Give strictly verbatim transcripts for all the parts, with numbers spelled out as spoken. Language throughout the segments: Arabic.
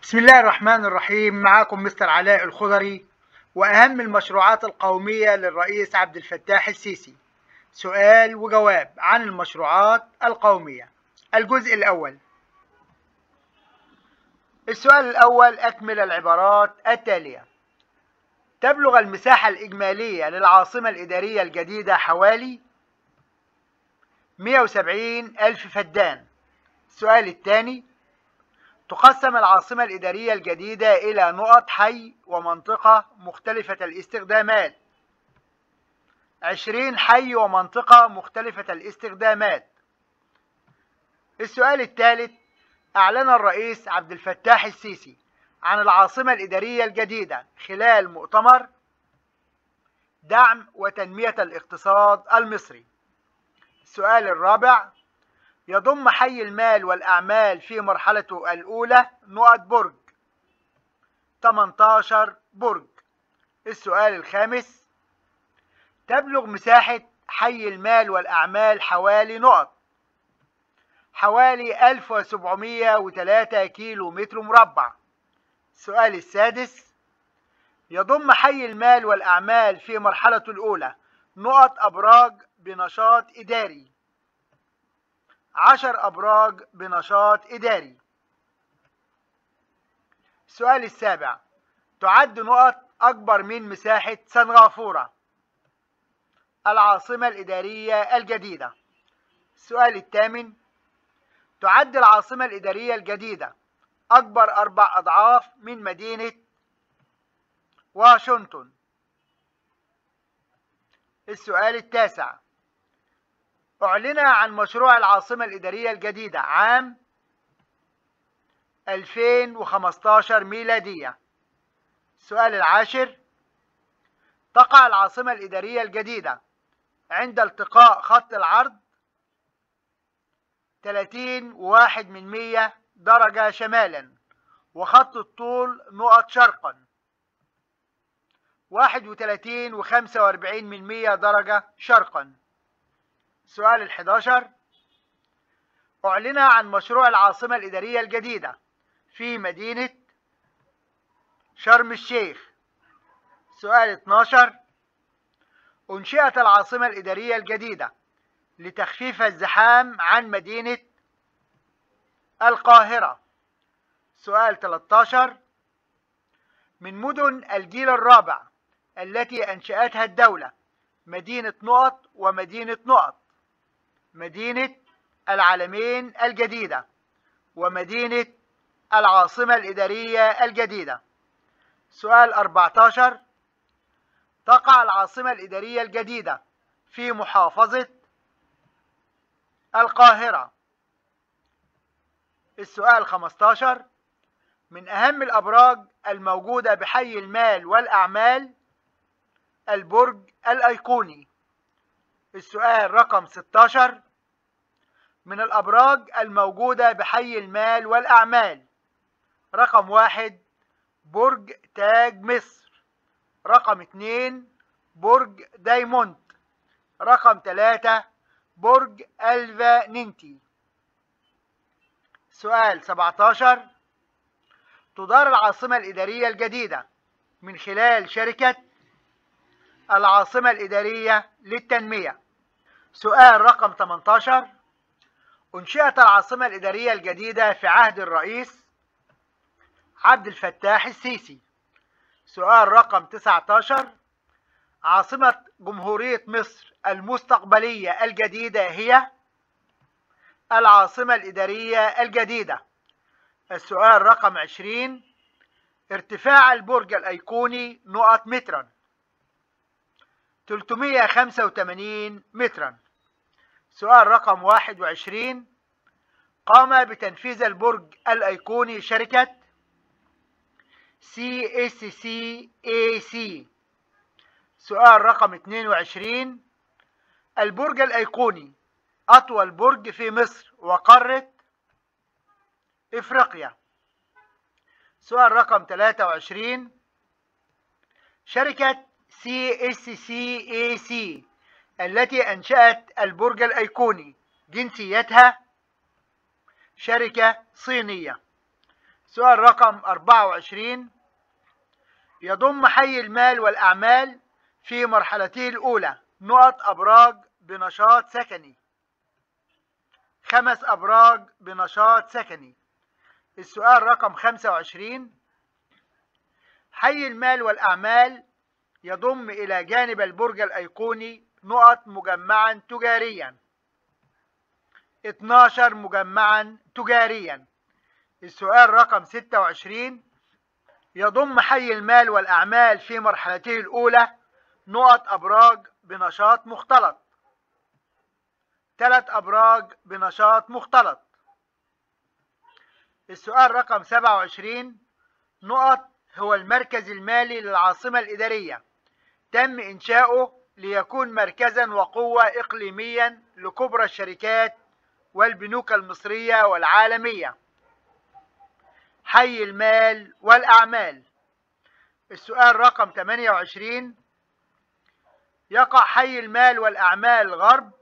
بسم الله الرحمن الرحيم. معكم مستر علاء الخضري وأهم المشروعات القومية للرئيس عبد الفتاح السيسي. سؤال وجواب عن المشروعات القومية. الجزء الأول. السؤال الأول: أكمل العبارات التالية. تبلغ المساحة الإجمالية للعاصمة الإدارية الجديدة حوالي مئة وسبعين ألف فدان. السؤال الثاني: تقسم العاصمة الإدارية الجديدة إلى نقط حي ومنطقة مختلفة الاستخدامات. عشرين حي ومنطقة مختلفة الاستخدامات. السؤال الثالث: أعلن الرئيس عبد الفتاح السيسي عن العاصمة الإدارية الجديدة خلال مؤتمر دعم وتنمية الاقتصاد المصري. السؤال الرابع: يضم حي المال والأعمال في مرحلته الأولى نقط برج. ثمانية عشر برج. السؤال الخامس: تبلغ مساحة حي المال والأعمال حوالي نقط حوالي ألف وسبعمئة وثلاثة كيلو متر مربع. السؤال السادس: يضم حي المال والأعمال في مرحلته الأولى نقط أبراج بنشاط إداري. عشر أبراج بنشاط إداري. السؤال السابع: تعد نقط أكبر من مساحة سنغافورة العاصمة الإدارية الجديدة. السؤال الثامن: تعد العاصمة الإدارية الجديدة أكبر أربع أضعاف من مدينة واشنطن. السؤال التاسع: أعلن عن مشروع العاصمة الإدارية الجديدة عام ألفين وخمسة عشر ميلادية. السؤال العاشر: تقع العاصمة الإدارية الجديدة عند التقاء خط العرض ثلاثين وواحد من مئة درجة شمالا وخط الطول نقط شرقا واحد وثلاثين وخمسة وأربعين من مئة درجة شرقا. السؤال الحداشر: أعلن عن مشروع العاصمة الإدارية الجديدة في مدينة شرم الشيخ. سؤال اثناشر: أنشئت العاصمة الإدارية الجديدة لتخفيف الزحام عن مدينة القاهرة. سؤال ثلاثة عشر: من مدن الجيل الرابع التي أنشأتها الدولة مدينة نقط ومدينة نقط. مدينة العلمين الجديدة ومدينة العاصمة الإدارية الجديدة. سؤال أربعة عشر: تقع العاصمة الإدارية الجديدة في محافظة القاهرة. السؤال خمسة عشر: من أهم الأبراج الموجودة بحي المال والأعمال البرج الأيقوني. السؤال رقم ستة عشر: من الأبراج الموجودة بحي المال والأعمال: رقم واحد برج تاج مصر، رقم اثنين برج دايموند، رقم ثلاثة برج ألفا نينتي. سؤال سبعة عشر: تدار العاصمة الإدارية الجديدة من خلال شركة العاصمة الإدارية للتنمية. سؤال رقم ثمانية عشر: أنشئت العاصمة الإدارية الجديدة في عهد الرئيس عبد الفتاح السيسي. سؤال رقم تسعة عشر: عاصمة جمهورية مصر المستقبلية الجديدة هي العاصمة الإدارية الجديدة. السؤال رقم عشرين: ارتفاع البرج الأيقوني نقط مترا ثلاثمئة وخمسة وثمانين مترا. سؤال رقم واحد وعشرين: قام بتنفيذ البرج الأيقوني شركة سي إس سي إيه سي. سؤال رقم اثنين وعشرين: البرج الأيقوني أطول برج في مصر وقارة إفريقيا. سؤال رقم ثلاثة وعشرين: شركة سي إس سي إيه سي التي أنشأت البرج الأيقوني جنسيتها شركة صينية. سؤال رقم أربعة وعشرين. يضم حي المال والأعمال في مرحلته الأولى نقط أبراج بنشاط سكني. خمس أبراج بنشاط سكني. السؤال رقم خمسة وعشرين. حي المال والأعمال يضم إلى جانب البرج الأيقوني نقط مجمعا تجاريا. اتناشر مجمعا تجاريا. السؤال رقم ستة وعشرين. يضم حي المال والأعمال في مرحلته الأولى نقط أبراج بنشاط مختلط. ثلاث أبراج بنشاط مختلط. السؤال رقم سبعة وعشرين. نقط هو المركز المالي للعاصمة الإدارية، تم إنشاؤه ليكون مركزا وقوة إقليميا لكبرى الشركات والبنوك المصرية والعالمية. حي المال والأعمال. السؤال رقم ثمانية وعشرين. يقع حي المال والأعمال غرب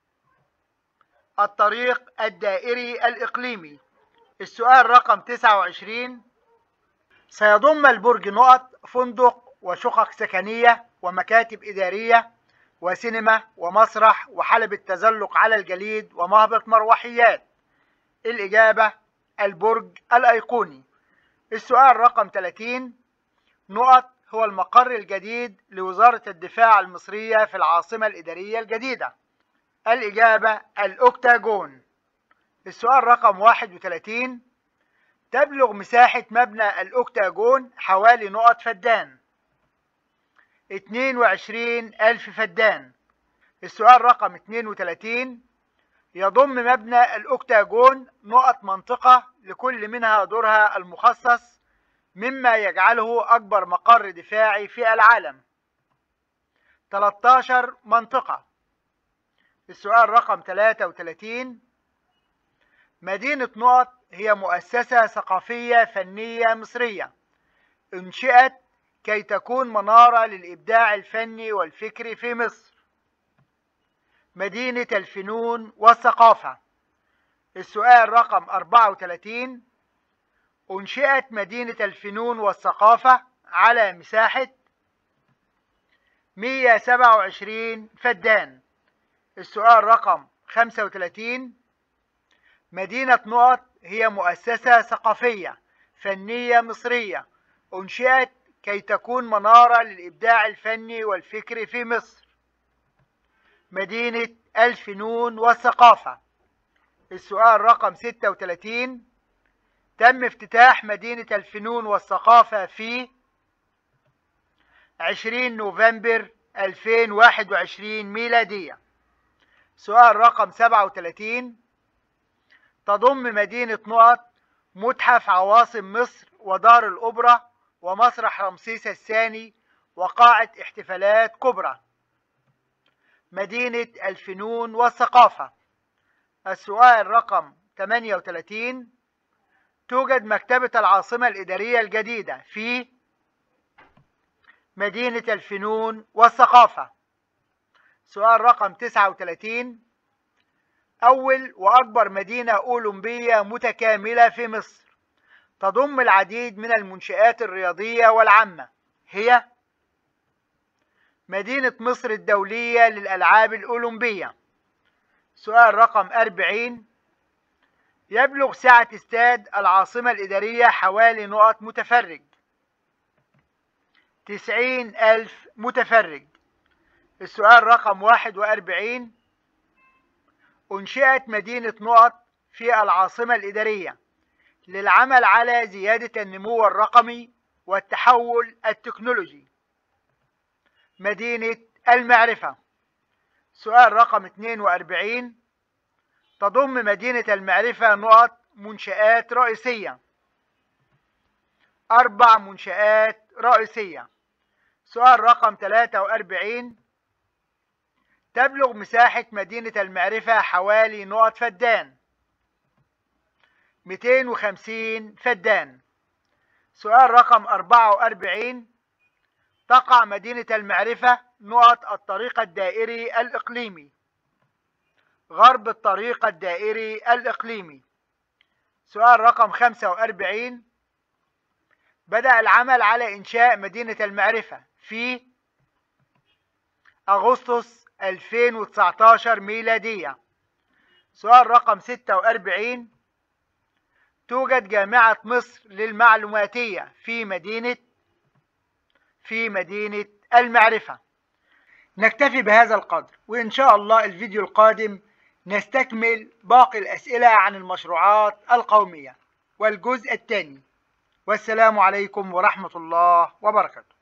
الطريق الدائري الإقليمي. السؤال رقم تسعة وعشرين. سيضم البرج نقط فندق وشقق سكنية ومكاتب إدارية وسينما ومسرح وحلبة تزلق على الجليد ومهبط مروحيات. الإجابة البرج الأيقوني. السؤال رقم ثلاثين. نقط هو المقر الجديد لوزارة الدفاع المصرية في العاصمة الإدارية الجديدة. الإجابة الأوكتاجون. السؤال رقم واحد وثلاثين. تبلغ مساحة مبنى الأوكتاجون حوالي نقط فدان. اثنين وعشرين ألف فدان. السؤال رقم اثنين وثلاثين. يضم مبنى الأوكتاجون نقط منطقة لكل منها دورها المخصص، مما يجعله أكبر مقر دفاعي في العالم. ثلاثة عشر منطقة. السؤال رقم ثلاثة وثلاثين. مدينة نقط هي مؤسسة ثقافية فنية مصرية انشئت كي تكون منارة للإبداع الفني والفكري في مصر. مدينة الفنون والثقافة. السؤال رقم أربعة وثلاثين. أنشئت مدينة الفنون والثقافة على مساحة مئة وسبعة وعشرين فدان. السؤال رقم خمسة وثلاثين. مدينة نقط هي مؤسسة ثقافية فنية مصرية أنشئت كي تكون منارة للإبداع الفني والفكري في مصر. مدينة الفنون والثقافة. السؤال رقم ستة وثلاثين. تم افتتاح مدينة الفنون والثقافة في عشرين نوفمبر ألفين وواحد وعشرين ميلادية. سؤال رقم سبعة وثلاثين. تضم مدينة نقط متحف عواصم مصر ودار الأوبرا ومسرح رمسيس الثاني وقاعة احتفالات كبرى. مدينة الفنون والثقافة. السؤال رقم ثمانية وثلاثين. توجد مكتبة العاصمة الإدارية الجديدة في مدينة الفنون والثقافة. سؤال رقم تسعة وثلاثين. أول وأكبر مدينة أولمبية متكاملة في مصر تضم العديد من المنشآت الرياضية والعامة هي مدينة مصر الدولية للألعاب الأولمبية. سؤال رقم أربعين. يبلغ سعة استاد العاصمة الإدارية حوالي نقط متفرج. تسعين ألف متفرج. السؤال رقم واحد وأربعين. أنشئت مدينة نقط في العاصمة الإدارية للعمل على زيادة النمو الرقمي والتحول التكنولوجي. مدينة المعرفة. سؤال رقم اثنين وأربعين. تضم مدينة المعرفة نقط منشآت رئيسية. أربع منشآت رئيسية. سؤال رقم ثلاثة وأربعين. تبلغ مساحة مدينة المعرفة حوالي نقط فدان. مئتين وخمسين فدان. سؤال رقم أربعة وأربعين. تقع مدينة المعرفة نقط الطريق الدائري الإقليمي غرب الطريق الدائري الإقليمي. سؤال رقم خمسة وأربعين. بدأ العمل على إنشاء مدينة المعرفة في أغسطس ألفين وتسعتاشر ميلادية. سؤال رقم ستة وأربعين. توجد جامعة مصر للمعلوماتية في مدينة في مدينة المعرفة. نكتفي بهذا القدر، وإن شاء الله الفيديو القادم نستكمل باقي الأسئلة عن المشروعات القومية والجزء الثاني. والسلام عليكم ورحمة الله وبركاته.